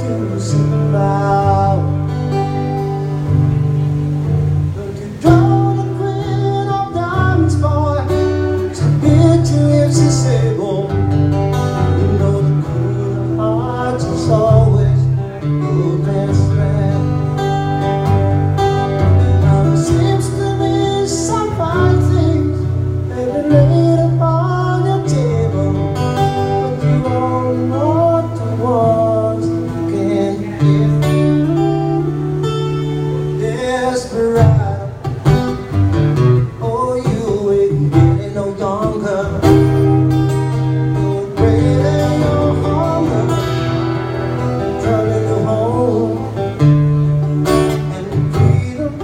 to survive. Don't you draw the queen of diamonds, boy, to bid you if she's able. You know the queen of hearts is always your best friend. Now there seems to be some fine things they've been laid upon your table, but you only want the ones you can give. Desperado, oh, you ain't getting no younger. You're greater, your hunger, turning you home and freedom.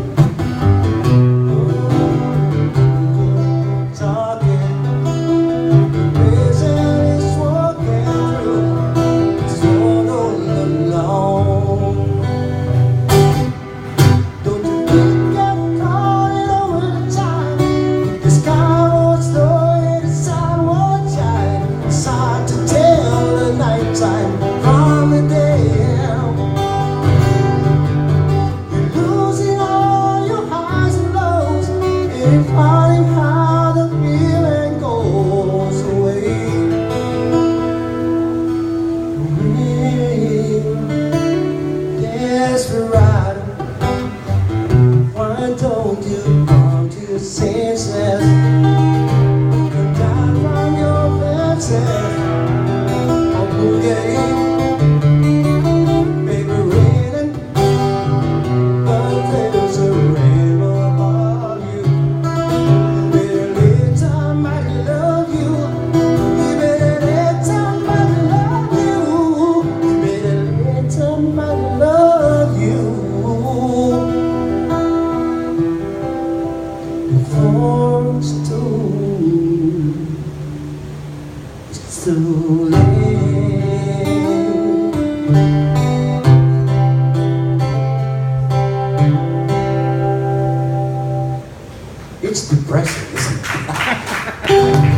Talking, raising is walking through, so don't alone. Don't you think I'm calling over the time? The sky won't slow, the sun won't shine. It's hard to tell the nighttime from the day. You're losing all your highs and lows, and finding how the feeling goes away. Desperado, why don't you come to your senses? Come down from your fences. Open game, baby, raining, but there's a rainbow above you. You better let somebody love you. You better let somebody love you. You better let somebody love you. Before it's too late. It's depressing, isn't it?